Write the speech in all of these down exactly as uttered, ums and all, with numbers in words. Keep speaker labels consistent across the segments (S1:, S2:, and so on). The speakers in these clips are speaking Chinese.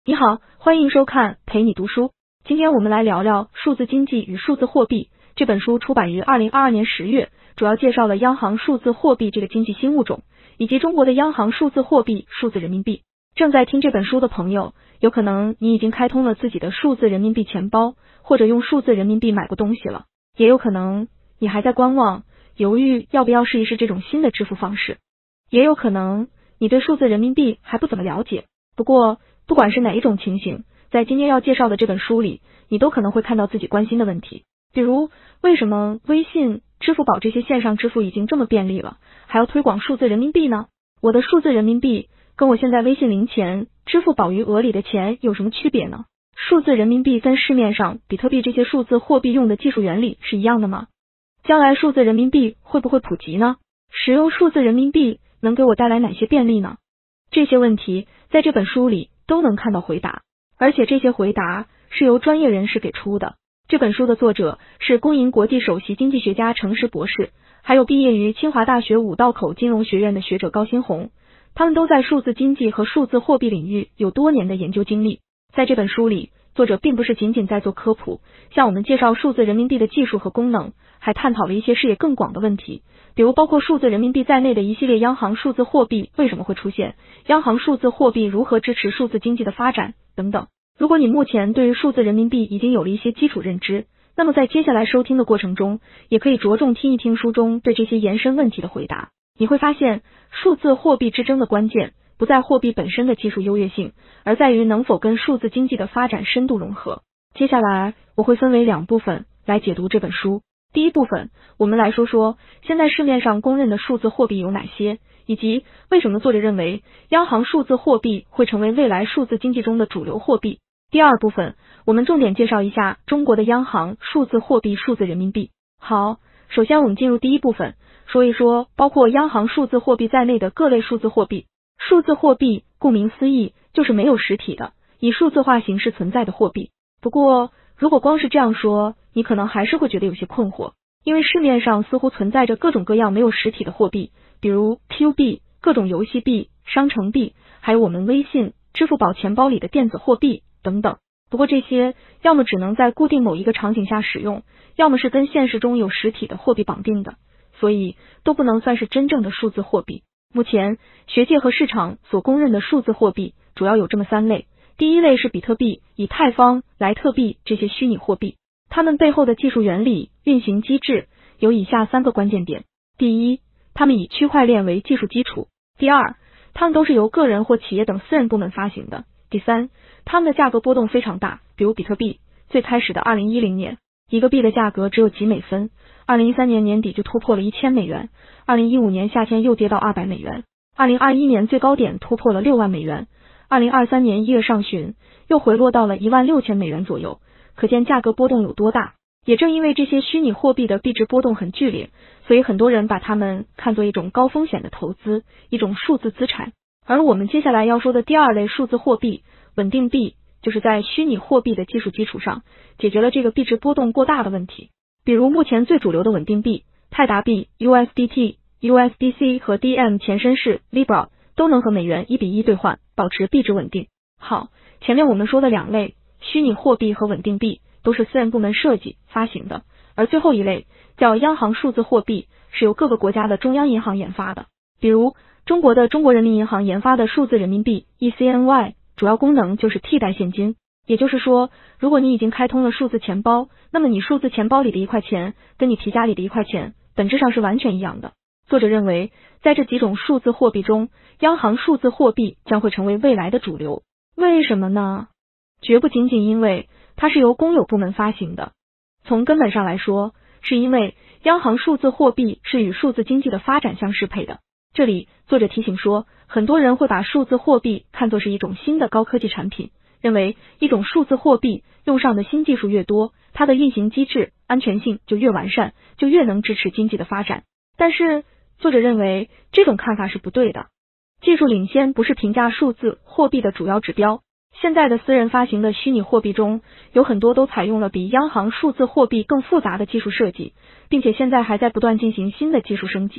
S1: 你好，欢迎收看陪你读书。今天我们来聊聊《数字经济与数字货币》这本书，出版于二零二二年十月，主要介绍了央行数字货币这个经济新物种，以及中国的央行数字货币数字人民币。正在听这本书的朋友，有可能你已经开通了自己的数字人民币钱包，或者用数字人民币买过东西了，也有可能你还在观望，犹豫要不要试一试这种新的支付方式，也有可能你对数字人民币还不怎么了解。不过不管是哪一种情形，在今天要介绍的这本书里，你都可能会看到自己关心的问题，比如为什么微信、支付宝这些线上支付已经这么便利了，还要推广数字人民币呢？我的数字人民币跟我现在微信零钱、支付宝余额里的钱有什么区别呢？数字人民币跟市面上比特币这些数字货币用的技术原理是一样的吗？将来数字人民币会不会普及呢？使用数字人民币能给我带来哪些便利呢？这些问题在这本书里都能看到回答，而且这些回答是由专业人士给出的。这本书的作者是公银国际首席经济学家程实博士，还有毕业于清华大学五道口金融学院的学者高新红，他们都在数字经济和数字货币领域有多年的研究经历。在这本书里，作者并不是仅仅在做科普，向我们介绍数字人民币的技术和功能，还探讨了一些视野更广的问题，比如包括数字人民币在内的一系列央行数字货币为什么会出现，央行数字货币如何支持数字经济的发展等等。如果你目前对于数字人民币已经有了一些基础认知，那么在接下来收听的过程中，也可以着重听一听书中对这些延伸问题的回答。你会发现，数字货币之争的关键不在货币本身的技术优越性，而在于能否跟数字经济的发展深度融合。接下来我会分为两部分来解读这本书。第一部分，我们来说说现在市面上公认的数字货币有哪些，以及为什么作者认为央行数字货币会成为未来数字经济中的主流货币。第二部分，我们重点介绍一下中国的央行数字货币数字人民币。好，首先我们进入第一部分，说一说包括央行数字货币在内的各类数字货币。数字货币顾名思义就是没有实体的，以数字化形式存在的货币。不过如果光是这样说，你可能还是会觉得有些困惑，因为市面上似乎存在着各种各样没有实体的货币，比如 Q 币、各种游戏币、商城币，还有我们微信、支付宝钱包里的电子货币等等。不过这些要么只能在固定某一个场景下使用，要么是跟现实中有实体的货币绑定的，所以都不能算是真正的数字货币。目前学界和市场所公认的数字货币主要有这么三类。第一类是比特币、以太坊、莱特币这些虚拟货币，它们背后的技术原理、运行机制有以下三个关键点。第一，它们以区块链为技术基础。第二，它们都是由个人或企业等私人部门发行的。第三，它们的价格波动非常大，比如比特币，最开始的二零一零年，一个币的价格只有几美分，二零一三年年底就突破了一千美元，二零一五年夏天又跌到二百美元，二零二一年最高点突破了六万美元，二零二三年一月上旬又回落到了一万六千美元左右，可见价格波动有多大。也正因为这些虚拟货币的币值波动很剧烈，所以很多人把它们看作一种高风险的投资，一种数字资产。而我们接下来要说的第二类数字货币，稳定币，就是在虚拟货币的技术基础上解决了这个币值波动过大的问题。比如目前最主流的稳定币泰达币、U S D T、U S D C 和 D M 前身是 Libra 都能和美元一比一兑换，保持币值稳定。好，前面我们说的两类虚拟货币和稳定币都是私人部门设计发行的，而最后一类叫央行数字货币，是由各个国家的中央银行研发的。比如中国的中国人民银行研发的数字人民币 E C N Y， 主要功能就是替代现金。也就是说，如果你已经开通了数字钱包，那么你数字钱包里的一块钱跟你皮夹里的一块钱本质上是完全一样的。作者认为，在这几种数字货币中，央行数字货币将会成为未来的主流。为什么呢？绝不仅仅因为它是由公有部门发行的，从根本上来说，是因为央行数字货币是与数字经济的发展相适配的。这里作者提醒说，很多人会把数字货币看作是一种新的高科技产品，认为一种数字货币用上的新技术越多，它的运行机制、安全性就越完善，就越能支持经济的发展。但是作者认为这种看法是不对的。技术领先不是评价数字货币的主要指标。现在的私人发行的虚拟货币中，有很多都采用了比央行数字货币更复杂的技术设计，并且现在还在不断进行新的技术升级。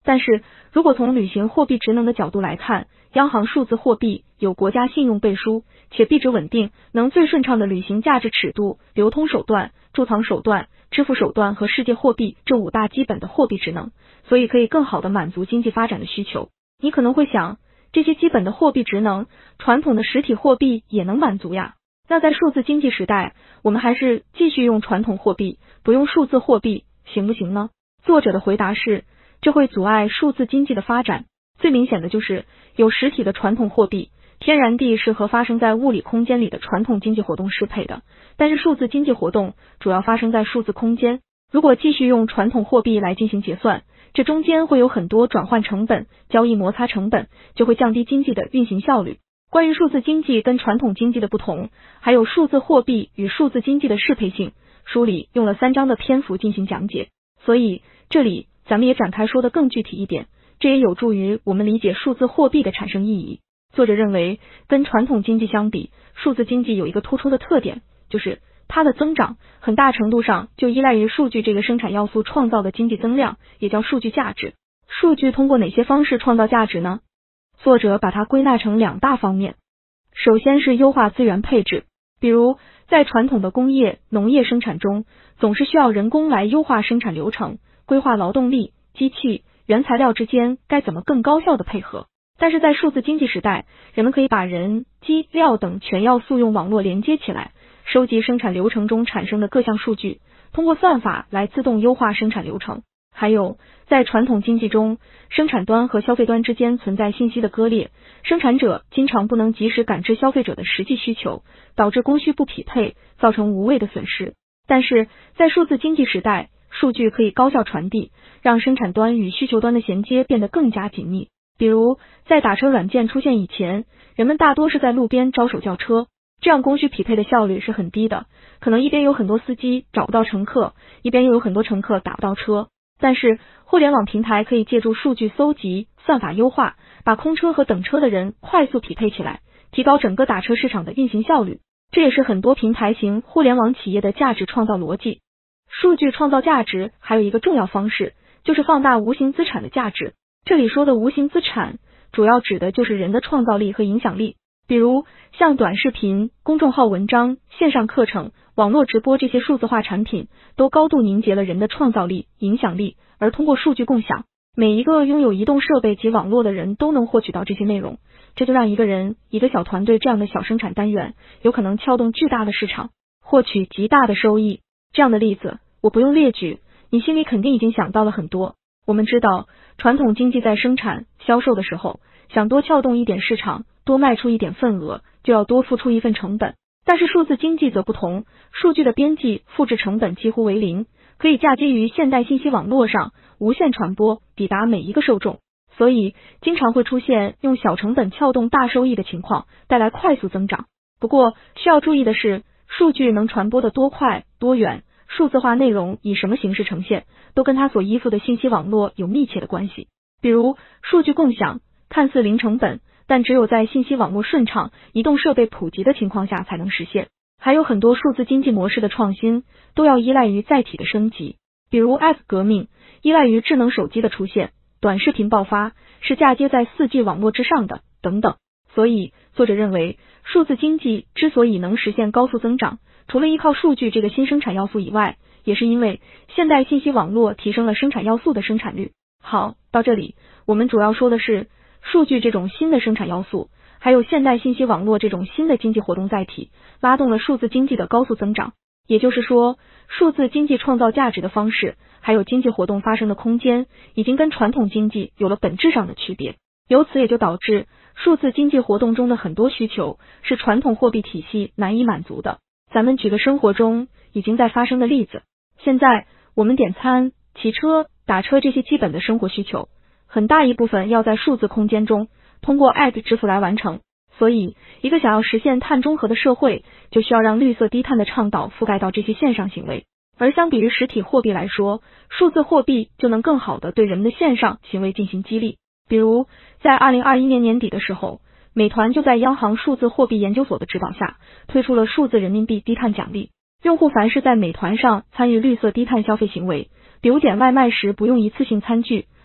S1: 但是如果从履行货币职能的角度来看，央行数字货币有国家信用背书，且币值稳定，能最顺畅地履行价值尺度、流通手段、贮藏手段、支付手段和世界货币这五大基本的货币职能，所以可以更好地满足经济发展的需求。你可能会想，这些基本的货币职能，传统的实体货币也能满足呀？那在数字经济时代，我们还是继续用传统货币，不用数字货币，行不行呢？作者的回答是，这会阻碍数字经济的发展。最明显的就是有实体的传统货币，天然地是和发生在物理空间里的传统经济活动适配的，但是数字经济活动主要发生在数字空间。如果继续用传统货币来进行结算，这中间会有很多转换成本、交易摩擦成本，就会降低经济的运行效率。关于数字经济跟传统经济的不同，还有数字货币与数字经济的适配性，书里用了三章的篇幅进行讲解，所以这里咱们也展开说得更具体一点，这也有助于我们理解数字货币的产生意义。作者认为，跟传统经济相比，数字经济有一个突出的特点，就是它的增长很大程度上就依赖于数据这个生产要素创造的经济增量，也叫数据价值。数据通过哪些方式创造价值呢？作者把它归纳成两大方面。首先是优化资源配置，比如在传统的工业、农业生产中，总是需要人工来优化生产流程，规划劳动力、机器、原材料之间该怎么更高效的配合。但是在数字经济时代，人们可以把人、机、料等全要素用网络连接起来，收集生产流程中产生的各项数据，通过算法来自动优化生产流程。还有，在传统经济中，生产端和消费端之间存在信息的割裂，生产者经常不能及时感知消费者的实际需求，导致供需不匹配，造成无谓的损失。但是在数字经济时代，数据可以高效传递，让生产端与需求端的衔接变得更加紧密。比如，在打车软件出现以前，人们大多是在路边招手叫车，这样供需匹配的效率是很低的，可能一边有很多司机找不到乘客，一边又有很多乘客打不到车。但是互联网平台可以借助数据搜集、算法优化，把空车和等车的人快速匹配起来，提高整个打车市场的运行效率。这也是很多平台型互联网企业的价值创造逻辑。数据创造价值还有一个重要方式，就是放大无形资产的价值。这里说的无形资产，主要指的就是人的创造力和影响力。比如像短视频、公众号文章、线上课程、网络直播这些数字化产品，都高度凝结了人的创造力、影响力，而通过数据共享，每一个拥有移动设备及网络的人都能获取到这些内容，这就让一个人、一个小团队这样的小生产单元，有可能撬动巨大的市场，获取极大的收益。这样的例子我不用列举，你心里肯定已经想到了很多。我们知道，传统经济在生产、销售的时候，想多撬动一点市场，多卖出一点份额，就要多付出一份成本。但是数字经济则不同，数据的边际、复制成本几乎为零，可以嫁接于现代信息网络上，无限传播，抵达每一个受众。所以经常会出现用小成本撬动大收益的情况，带来快速增长。不过需要注意的是，数据能传播的多快、多远，数字化内容以什么形式呈现，都跟它所依附的信息网络有密切的关系。比如数据共享看似零成本，但只有在信息网络顺畅、移动设备普及的情况下才能实现。还有很多数字经济模式的创新都要依赖于载体的升级，比如 App 革命依赖于智能手机的出现，短视频爆发是嫁接在 四 G 网络之上的，等等。所以作者认为，数字经济之所以能实现高速增长，除了依靠数据这个新生产要素以外，也是因为现代信息网络提升了生产要素的生产率。好，到这里我们主要说的是数据这种新的生产要素，还有现代信息网络这种新的经济活动载体，拉动了数字经济的高速增长。也就是说，数字经济创造价值的方式，还有经济活动发生的空间，已经跟传统经济有了本质上的区别。由此也就导致数字经济活动中的很多需求是传统货币体系难以满足的。咱们举个生活中已经在发生的例子，现在我们点餐、骑车、打车这些基本的生活需求，很大一部分要在数字空间中通过 App 支付来完成。所以一个想要实现碳中和的社会，就需要让绿色低碳的倡导覆盖到这些线上行为。而相比于实体货币来说，数字货币就能更好的对人们的线上行为进行激励。比如在二零二一年年底的时候，美团就在央行数字货币研究所的指导下，推出了数字人民币低碳奖励。用户凡是在美团上参与绿色低碳消费行为，比如点外卖时不用一次性餐具，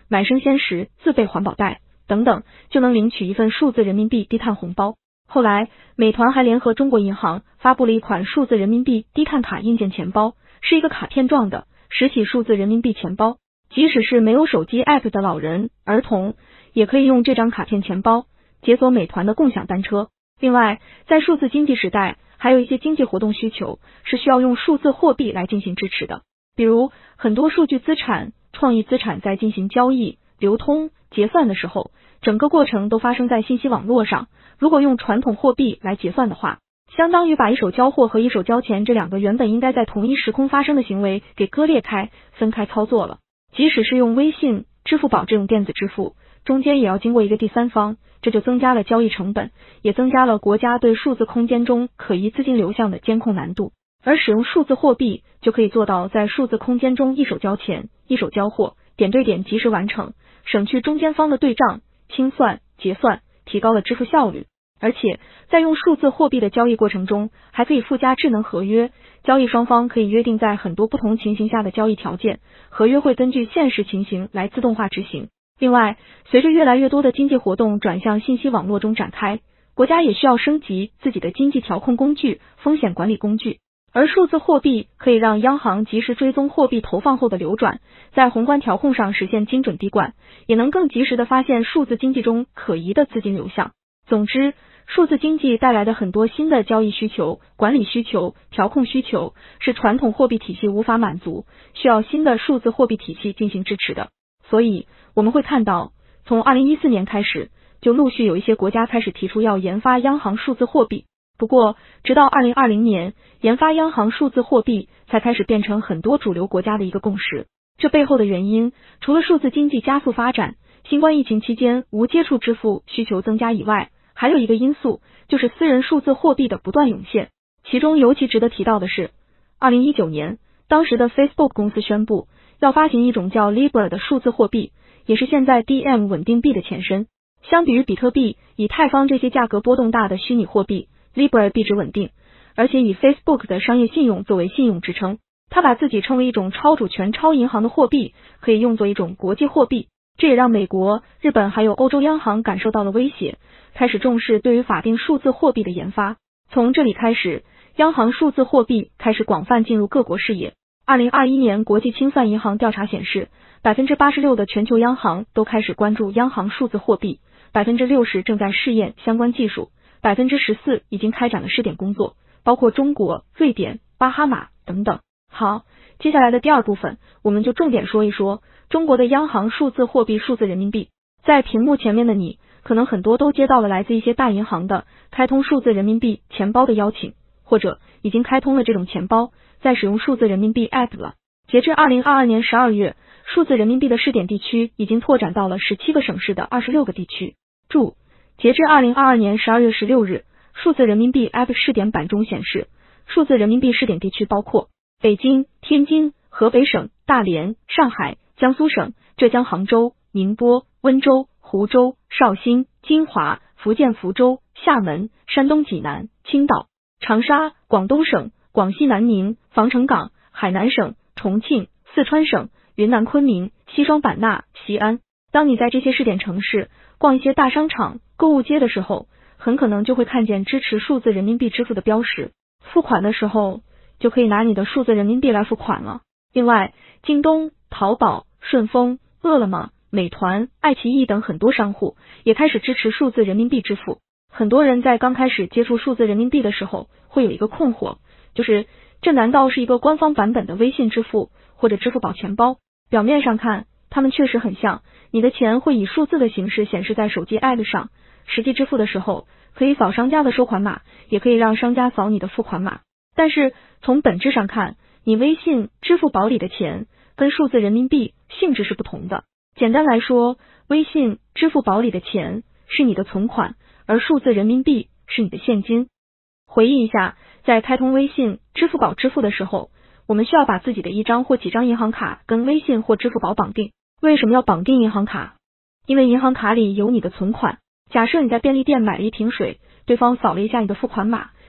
S1: 买生鲜时自备环保袋等等，就能领取一份数字人民币低碳红包。后来，美团还联合中国银行发布了一款数字人民币低碳卡硬件钱包，是一个卡片状的实体数字人民币钱包，即使是没有手机 app 的老人、儿童，也可以用这张卡片钱包解锁美团的共享单车。另外，在数字经济时代，还有一些经济活动需求是需要用数字货币来进行支持的，比如很多数据资产、创意资产在进行交易、流通、结算的时候，整个过程都发生在信息网络上。如果用传统货币来结算的话，相当于把一手交货和一手交钱这两个原本应该在同一时空发生的行为给割裂开、分开操作了。即使是用微信、支付宝这种电子支付，中间也要经过一个第三方，这就增加了交易成本，也增加了国家对数字空间中可疑资金流向的监控难度。而使用数字货币就可以做到在数字空间中一手交钱、一手交货，点对点及时完成，省去中间方的对账、清算、结算，提高了支付效率。而且在用数字货币的交易过程中，还可以附加智能合约，交易双方可以约定在很多不同情形下的交易条件，合约会根据现实情形来自动化执行。另外，随着越来越多的经济活动转向信息网络中展开，国家也需要升级自己的经济调控工具、风险管理工具。而数字货币可以让央行及时追踪货币投放后的流转，在宏观调控上实现精准滴灌，也能更及时的发现数字经济中可疑的资金流向。总之，数字经济带来的很多新的交易需求、管理需求、调控需求，是传统货币体系无法满足，需要新的数字货币体系进行支持的。所以，我们会看到，从二零一四年开始，就陆续有一些国家开始提出要研发央行数字货币。不过，直到二零二零年，研发央行数字货币才开始变成很多主流国家的一个共识。这背后的原因，除了数字经济加速发展、新冠疫情期间无接触支付需求增加以外，还有一个因素，就是私人数字货币的不断涌现。其中尤其值得提到的是，二零一九年，当时的 Facebook 公司宣布要发行一种叫 Libra 的数字货币，也是现在 D M 稳定币的前身。相比于比特币、以太坊这些价格波动大的虚拟货币， Libra 币值稳定，而且以 Facebook 的商业信用作为信用支撑。它把自己称为一种超主权、超银行的货币，可以用作一种国际货币。这也让美国、日本还有欧洲央行感受到了威胁，开始重视对于法定数字货币的研发。从这里开始，央行数字货币开始广泛进入各国视野。二零二一年国际清算银行调查显示， 百分之八十六 的全球央行都开始关注央行数字货币， 百分之六十 正在试验相关技术， 百分之十四 已经开展了试点工作，包括中国、瑞典、巴哈马等等。好，接下来的第二部分，我们就重点说一说中国的央行数字货币数字人民币。在屏幕前面的你，可能很多都接到了来自一些大银行的开通数字人民币钱包的邀请，或者已经开通了这种钱包，在使用数字人民币 App 了。截至二零二二年十二月，数字人民币的试点地区已经拓展到了十七个省市的二十六个地区。注：截至二零二二年十二月十六日，数字人民币 App 试点版中显示，数字人民币试点地区包括北京、天津、河北省、大连、上海、江苏省、浙江杭州、宁波、温州、湖州、绍兴、金华、福建福州、厦门、山东济南、青岛、长沙、广东省、广西南宁、防城港、海南省、重庆、四川省、云南昆明、西双版纳、西安。当你在这些试点城市逛一些大商场、购物街的时候，很可能就会看见支持数字人民币支付的标识，付款的时候就可以拿你的数字人民币来付款了。另外，京东、淘宝、顺丰、饿了么、美团、爱奇艺等很多商户也开始支持数字人民币支付。很多人在刚开始接触数字人民币的时候，会有一个困惑，就是这难道是一个官方版本的微信支付或者支付宝钱包？表面上看，它们确实很像，你的钱会以数字的形式显示在手机 App 上，实际支付的时候可以扫商家的收款码，也可以让商家扫你的付款码。但是从本质上看，你微信、支付宝里的钱跟数字人民币性质是不同的。简单来说，微信、支付宝里的钱是你的存款，而数字人民币是你的现金。回忆一下，在开通微信、支付宝支付的时候，我们需要把自己的一张或几张银行卡跟微信或支付宝绑定。为什么要绑定银行卡？因为银行卡里有你的存款。假设你在便利店买了一瓶水，对方扫了一下你的付款码，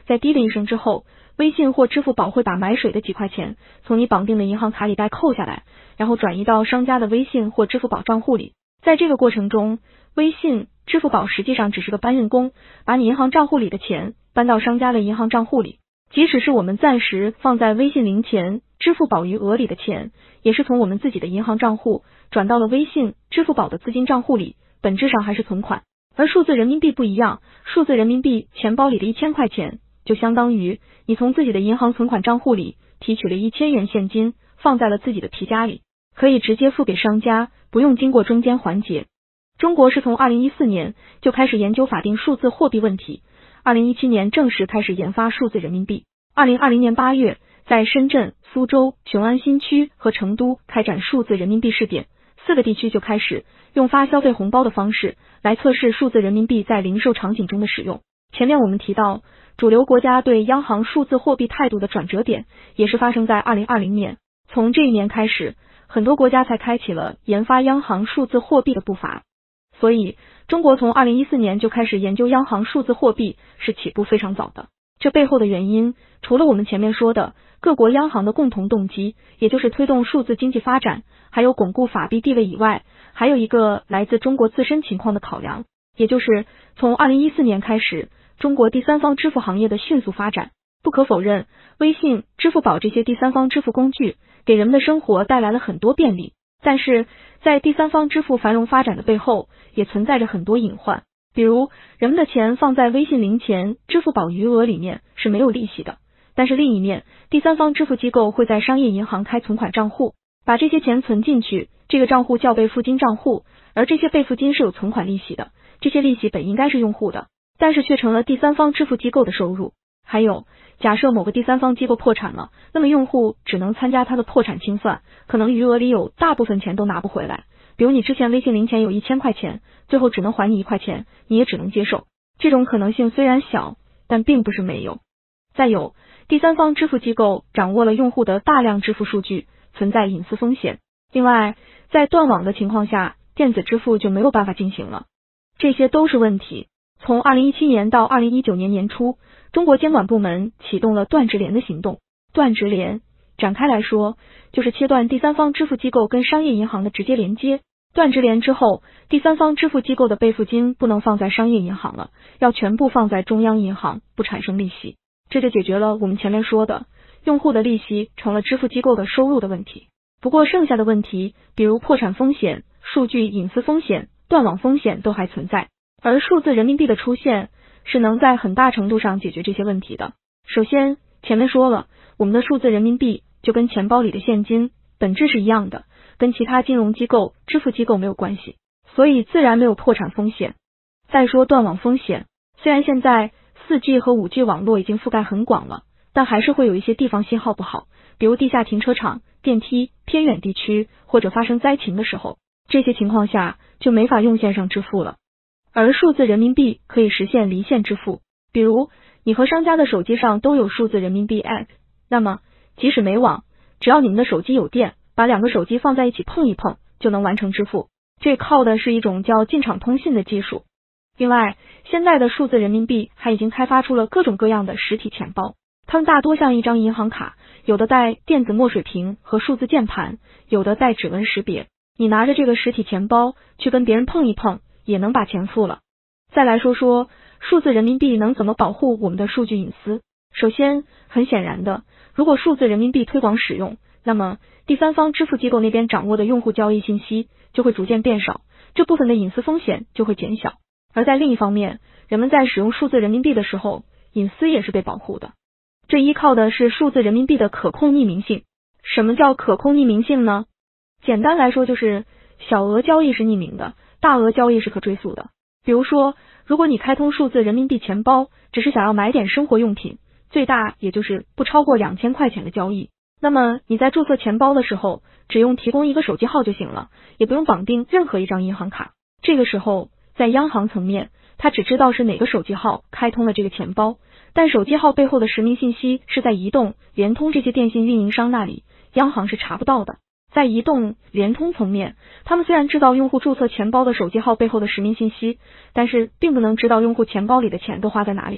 S1: 在滴的一声之后，微信或支付宝会把买水的几块钱从你绑定的银行卡里带扣下来，然后转移到商家的微信或支付宝账户里。在这个过程中，微信、支付宝实际上只是个搬运工，把你银行账户里的钱搬到商家的银行账户里。即使是我们暂时放在微信零钱、支付宝余额里的钱，也是从我们自己的银行账户转到了微信、支付宝的资金账户里，本质上还是存款。而数字人民币不一样，数字人民币钱包里的一千块钱，就相当于你从自己的银行存款账户里提取了一千元现金，放在了自己的皮夹里，可以直接付给商家，不用经过中间环节。中国是从二零一四年就开始研究法定数字货币问题，二零一七年正式开始研发数字人民币。二零二零年八月，在深圳、苏州、雄安新区和成都开展数字人民币试点，四个地区就开始用发消费红包的方式来测试数字人民币在零售场景中的使用。前面我们提到，主流国家对央行数字货币态度的转折点也是发生在二零二零年，从这一年开始，很多国家才开启了研发央行数字货币的步伐。所以中国从二零一四年就开始研究央行数字货币是起步非常早的。这背后的原因，除了我们前面说的各国央行的共同动机，也就是推动数字经济发展，还有巩固法币地位以外，还有一个来自中国自身情况的考量，也就是从二零一四年开始，中国第三方支付行业的迅速发展。不可否认，微信、支付宝这些第三方支付工具给人们的生活带来了很多便利，但是在第三方支付繁荣发展的背后，也存在着很多隐患。比如，人们的钱放在微信零钱、支付宝余额里面是没有利息的，但是另一面，第三方支付机构会在商业银行开存款账户，把这些钱存进去，这个账户叫备付金账户，而这些备付金是有存款利息的，这些利息本应该是用户的，但是却成了第三方支付机构的收入。还有，假设某个第三方机构破产了，那么用户只能参加他的破产清算，可能余额里有大部分钱都拿不回来。比如你之前微信零钱有一千块钱，最后只能还你一块钱，你也只能接受。这种可能性虽然小，但并不是没有。再有，第三方支付机构掌握了用户的大量支付数据，存在隐私风险。另外，在断网的情况下，电子支付就没有办法进行了。这些都是问题。从二零一七年到二零一九年年初，中国监管部门启动了断直连的行动。断直连展开来说，就是切断第三方支付机构跟商业银行的直接连接。断直连之后，第三方支付机构的备付金不能放在商业银行了，要全部放在中央银行，不产生利息。这就解决了我们前面说的用户的利息成了支付机构的收入的问题。不过剩下的问题，比如破产风险、数据隐私风险、断网风险都还存在，而数字人民币的出现是能在很大程度上解决这些问题的。首先，前面说了，我们的数字人民币就跟钱包里的现金本质是一样的，跟其他金融机构、支付机构没有关系，所以自然没有破产风险。再说断网风险，虽然现在 四 G 和 五 G 网络已经覆盖很广了，但还是会有一些地方信号不好，比如地下停车场、电梯、偏远地区，或者发生灾情的时候，这些情况下就没法用线上支付了。而数字人民币可以实现离线支付，比如你和商家的手机上都有数字人民币 App， 那么即使没网，只要你们的手机有电，把两个手机放在一起碰一碰，就能完成支付。这靠的是一种叫进场通信的技术。另外，现在的数字人民币还已经开发出了各种各样的实体钱包，它们大多像一张银行卡，有的带电子墨水屏和数字键盘，有的带指纹识别。你拿着这个实体钱包去跟别人碰一碰，也能把钱付了。再来说说数字人民币能怎么保护我们的数据隐私。首先，很显然的，如果数字人民币推广使用，那么第三方支付机构那边掌握的用户交易信息就会逐渐变少，这部分的隐私风险就会减小。而在另一方面，人们在使用数字人民币的时候，隐私也是被保护的。这依靠的是数字人民币的可控匿名性。什么叫可控匿名性呢？简单来说就是小额交易是匿名的，大额交易是可追溯的。比如说，如果你开通数字人民币钱包，只是想要买点生活用品，最大也就是不超过两千块钱的交易，那么你在注册钱包的时候，只用提供一个手机号就行了，也不用绑定任何一张银行卡。这个时候，在央行层面，他只知道是哪个手机号开通了这个钱包，但手机号背后的实名信息是在移动、联通这些电信运营商那里，央行是查不到的。在移动、联通层面，他们虽然知道用户注册钱包的手机号背后的实名信息，但是并不能知道用户钱包里的钱都花在哪里了。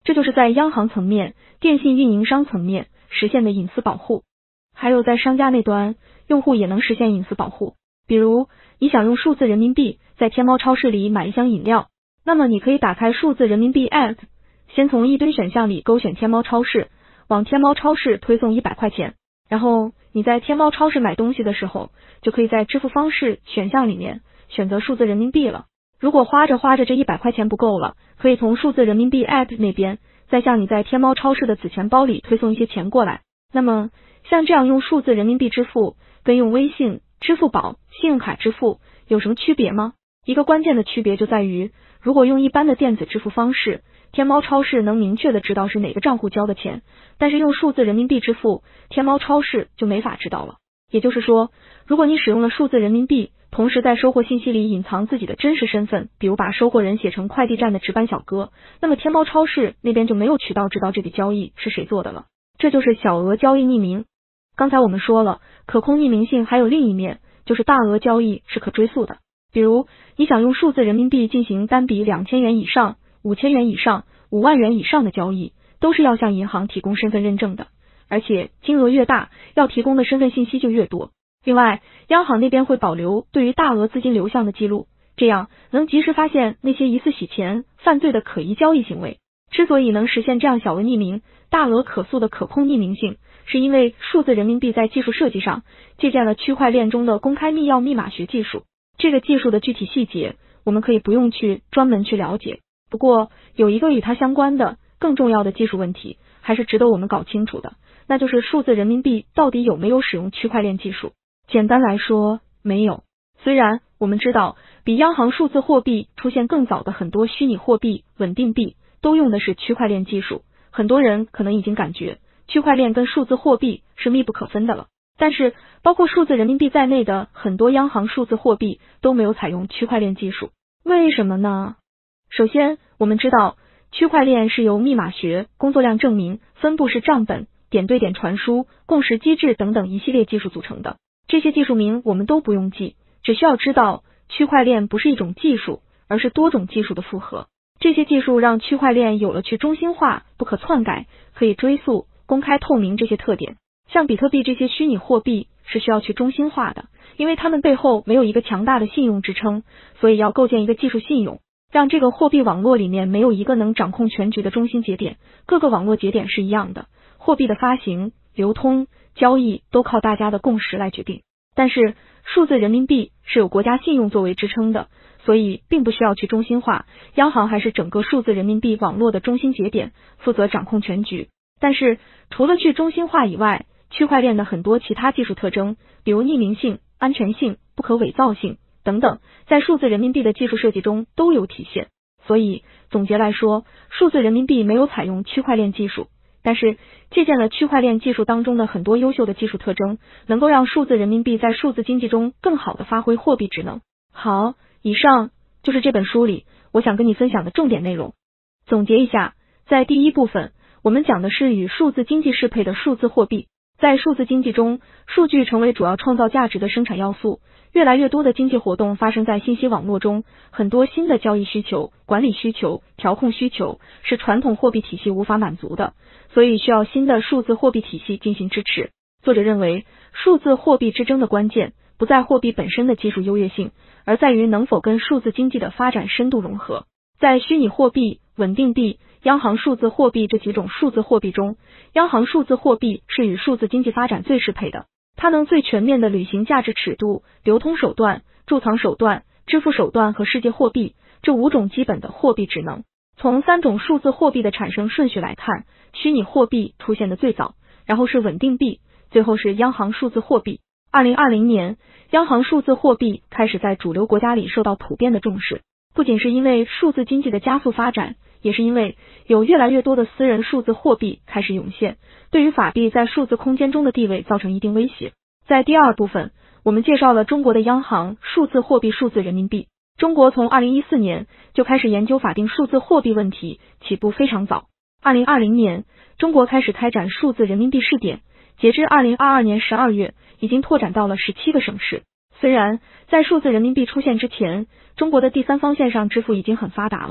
S1: 这就是在央行层面、电信运营商层面实现的隐私保护。还有在商家那端，用户也能实现隐私保护。比如，你想用数字人民币在天猫超市里买一箱饮料，那么你可以打开数字人民币 App， 先从一堆选项里勾选天猫超市，往天猫超市推送一百块钱，然后你在天猫超市买东西的时候，就可以在支付方式选项里面选择数字人民币了。如果花着花着这一百块钱不够了，可以从数字人民币 App 那边再向你在天猫超市的子钱包里推送一些钱过来。那么像这样用数字人民币支付跟用微信、支付宝、信用卡支付有什么区别吗？一个关键的区别就在于，如果用一般的电子支付方式，天猫超市能明确的知道是哪个账户交的钱，但是用数字人民币支付，天猫超市就没法知道了。也就是说，如果你使用了数字人民币，同时在收货信息里隐藏自己的真实身份，比如把收货人写成快递站的值班小哥，那么天猫超市那边就没有渠道知道这笔交易是谁做的了。这就是小额交易匿名。刚才我们说了，可控匿名性还有另一面，就是大额交易是可追溯的。比如，你想用数字人民币进行单笔两千元以上、五千元以上、五万元以上的交易，都是要向银行提供身份认证的，而且金额越大，要提供的身份信息就越多。另外，央行那边会保留对于大额资金流向的记录，这样能及时发现那些疑似洗钱、犯罪的可疑交易行为。之所以能实现这样小额匿名、大额可溯的可控匿名性，是因为数字人民币在技术设计上借鉴了区块链中的公开密钥密码学技术。这个技术的具体细节，我们可以不用去专门去了解。不过，有一个与它相关的更重要的技术问题，还是值得我们搞清楚的，那就是数字人民币到底有没有使用区块链技术。简单来说，没有。虽然我们知道，比央行数字货币出现更早的很多虚拟货币、稳定币都用的是区块链技术，很多人可能已经感觉区块链跟数字货币是密不可分的了。但是，包括数字人民币在内的很多央行数字货币都没有采用区块链技术。为什么呢？首先，我们知道区块链是由密码学、工作量证明、分布式账本、点对点传输、共识机制等等一系列技术组成的。这些技术名我们都不用记，只需要知道区块链不是一种技术，而是多种技术的复合。这些技术让区块链有了去中心化、不可篡改、可以追溯、公开透明这些特点。像比特币这些虚拟货币是需要去中心化的，因为它们背后没有一个强大的信用支撑，所以要构建一个技术信用，让这个货币网络里面没有一个能掌控全局的中心节点，各个网络节点是一样的，货币的发行、流通、交易都靠大家的共识来决定。但是数字人民币是有国家信用作为支撑的，所以并不需要去中心化，央行还是整个数字人民币网络的中心节点，负责掌控全局。但是除了去中心化以外，区块链的很多其他技术特征，比如匿名性、安全性、不可伪造性等等，在数字人民币的技术设计中都有体现。所以总结来说，数字人民币没有采用区块链技术，但是借鉴了区块链技术当中的很多优秀的技术特征，能够让数字人民币在数字经济中更好的发挥货币职能。好，以上就是这本书里我想跟你分享的重点内容。总结一下，在第一部分，我们讲的是与数字经济适配的数字货币。在数字经济中，数据成为主要创造价值的生产要素，越来越多的经济活动发生在信息网络中，很多新的交易需求、管理需求、调控需求是传统货币体系无法满足的，所以需要新的数字货币体系进行支持。作者认为，数字货币之争的关键不在货币本身的技术优越性，而在于能否跟数字经济的发展深度融合。在虚拟货币、稳定币、央行数字货币这几种数字货币中，央行数字货币是与数字经济发展最适配的，它能最全面地履行价值尺度、流通手段、贮藏手段、支付手段和世界货币这五种基本的货币职能。从三种数字货币的产生顺序来看，虚拟货币出现的最早，然后是稳定币，最后是央行数字货币。二零二零年，央行数字货币开始在主流国家里受到普遍的重视，不仅是因为数字经济的加速发展，也是因为有越来越多的私人数字货币开始涌现，对于法币在数字空间中的地位造成一定威胁。在第二部分，我们介绍了中国的央行数字货币数字人民币。中国从二零一四年就开始研究法定数字货币问题，起步非常早。二零二零年，中国开始开展数字人民币试点，截至二零二二年十二月，已经拓展到了十七个省市。虽然在数字人民币出现之前，中国的第三方线上支付已经很发达了，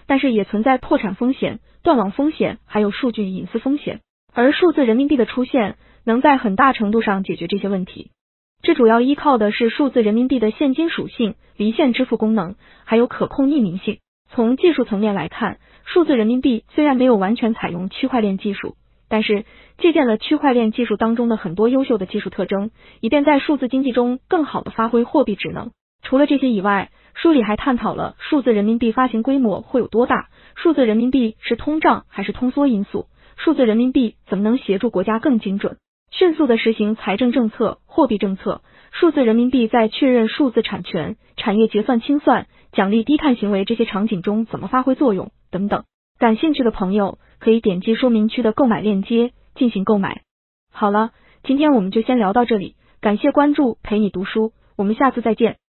S1: 但是也存在破产风险、断网风险，还有数据隐私风险。而数字人民币的出现，能在很大程度上解决这些问题。这主要依靠的是数字人民币的现金属性、离线支付功能，还有可控匿名性。从技术层面来看，数字人民币虽然没有完全采用区块链技术，但是借鉴了区块链技术当中的很多优秀的技术特征，以便在数字经济中更好地发挥货币职能。除了这些以外，书里还探讨了数字人民币发行规模会有多大，数字人民币是通胀还是通缩因素，数字人民币怎么能协助国家更精准、迅速地实行财政政策、货币政策，数字人民币在确认数字产权、产业结算清算、奖励低碳行为这些场景中怎么发挥作用等等。感兴趣的朋友可以点击说明区的购买链接进行购买。好了，今天我们就先聊到这里，感谢关注，陪你读书，我们下次再见。